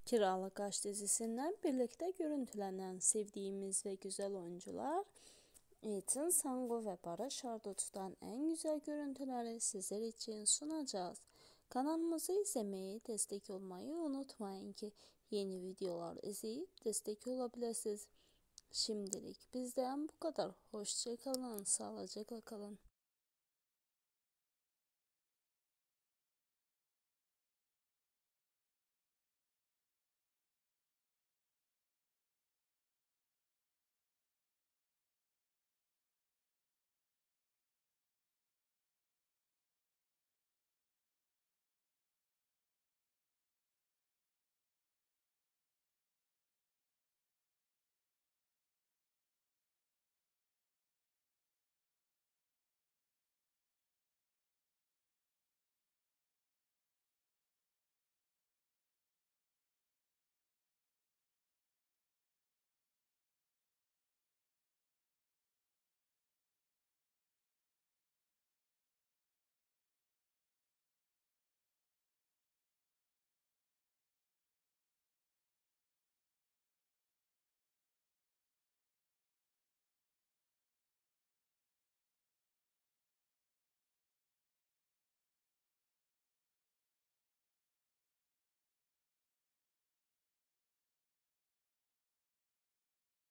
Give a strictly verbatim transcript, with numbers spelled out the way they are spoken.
Kiralık Aşk dizisinden birlikte görüntülenen sevdiğimiz ve güzel oyuncular Ethan Sango ve Barış Arduç'tan en güzel görüntüleri sizler için sunacağız. Kanalımızı izlemeyi, destek olmayı unutmayın ki yeni videolar izleyip destek olabilirsiniz. Şimdilik bizden bu kadar. Hoşça kalın, sağlıcakla kalın.